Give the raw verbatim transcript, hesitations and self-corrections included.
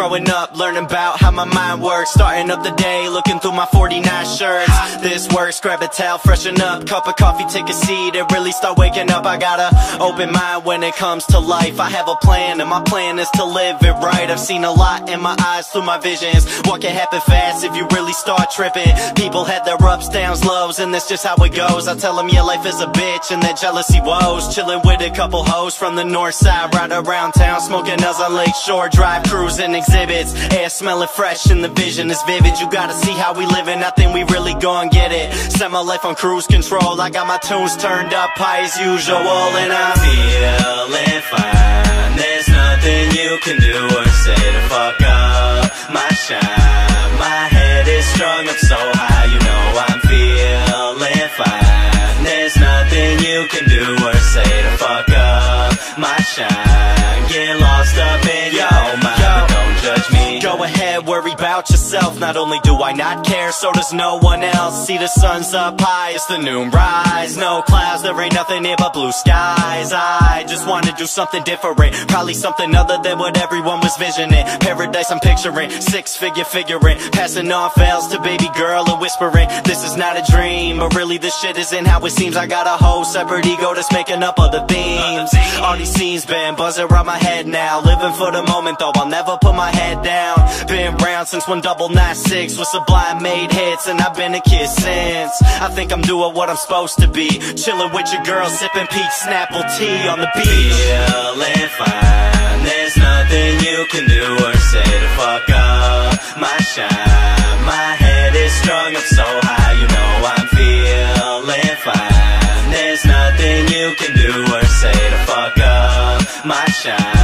Growing up, learning about how my mind works. Starting up the day, looking through my forty-nine shirts. This works, grab a towel, freshen up. Cup of coffee, take a seat, and really start waking up. I got a open mind when it comes to life. I have a plan, and my plan is to live it right. I've seen a lot in my eyes through my visions. What can happen fast if you really start tripping? People had their ups, downs, lows, and that's just how it goes. I tell them, yeah, life is a bitch, and that jealousy woes. Chilling with a couple hoes from the north side, right around town, smoking us on Lake Shore Drive, cruising exhibits, air smelling fresh and the vision is vivid. You gotta see how we living, I think we really gon' get it. Set my life on cruise control, I got my tunes turned up high as usual, and I'm feeling fine. There's nothing you can do or say to fuck up my shine. My head is strung up so high, you know I'm feeling fine. There's nothing you can do or say to fuck up my shine. Get lost up in your mind, but don't judge me. Go ahead, worry about yourself. Not only do I not care, so does no one else. See the sun's up high, it's the noon rise. No clouds, there ain't nothing here but blue skies. I just wanna do something different, probably something other than what everyone was visioning. Paradise I'm picturing, six figure figuring, passing on fails to baby girl and whispering, this is not a dream, but really this shit isn't how it seems. I got a whole separate ego that's making up other themes. All these scenes been buzzing around my head now. Living for the moment though, I'll never put my head down. Been round since one double nine six with Sublime made hits, and I've been a kid since. I think I'm doing what I'm supposed to be, chilling with your girl, sipping peach Snapple tea on the beach. Feeling fine, there's nothing you can do or say to fuck up my shine. My head is strung up so high, you know I'm feeling fine. There's nothing you can do or say to fuck up my shine.